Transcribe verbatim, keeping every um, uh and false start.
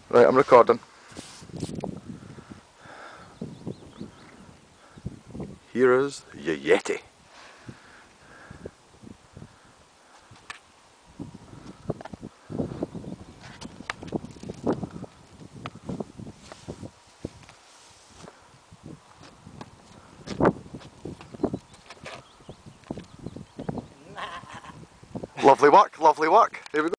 Right, I'm recording. Here is your Yeti. Lovely work, lovely work.